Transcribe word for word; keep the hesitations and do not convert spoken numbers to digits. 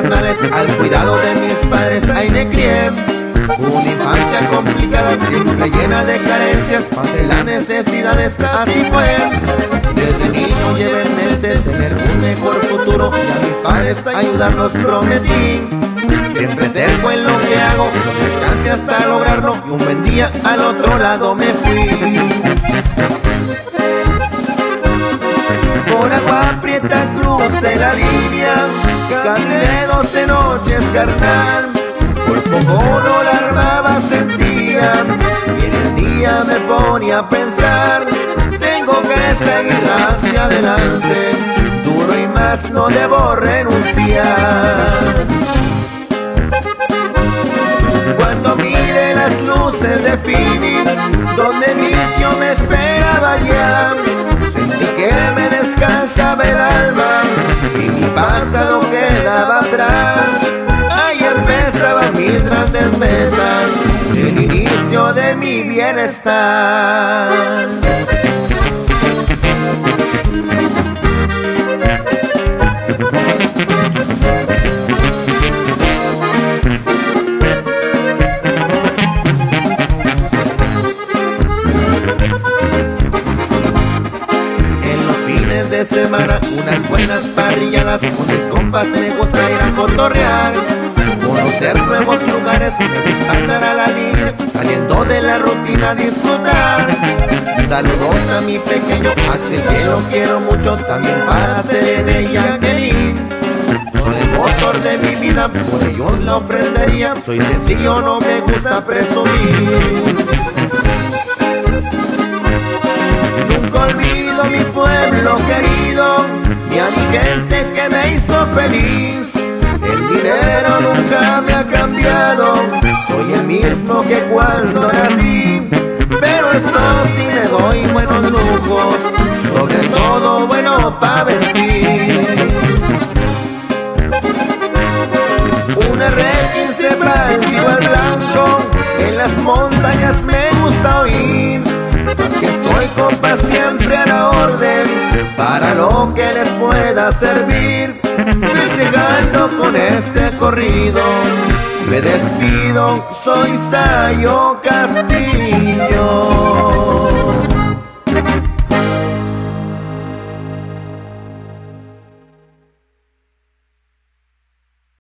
carnales, al cuidado de mis padres, ahí me crié. Una infancia complicada, siempre llena de carencias, pasé las necesidades, así fue. Desde niño llevé en mente tener un mejor futuro y a mis padres ayudarlos prometí. Siempre terco en lo que hago, no descanse hasta lograrlo, y un buen día al otro lado me fui. Por agua prieta crucé la línea, caminé doce noches, carnal. Por poco no la armaba, sentía, y en el día me ponía a pensar, tengo que seguir hacia adelante, duro y más no debo renunciar. Cuando miré las luces de Phoenix, donde mi tío me esperaba ya, sentí que me descansaba el alma y mi pasado quedaba atrás. Ahí empezaban mis grandes metas, el inicio de mi bienestar. De semana, unas buenas parrilladas, con mis compas me gusta ir a cotorrear, conocer nuevos lugares, me gusta andar a la línea, saliendo de la rutina a disfrutar. Saludos a mi pequeño Axel, que lo quiero mucho, también para Selene y Jacqueline. Son el motor de mi vida, por ellos la ofrendaría, soy sencillo, no me gusta presumir. Nunca olvido mi pueblo querido, ni a mi gente que me hizo feliz. El dinero nunca me ha cambiado, soy el mismo que cuando nací. Pero eso sí me doy buenos lujos, sobre todo bueno pa' vestir. Una R quince para tiro al blanco, en las montañas me gusta oír. Aquí estoy, compa, siempre a la orden, para lo que les pueda servir. Festejando con este corrido, me despido, soy Sayo Castillo.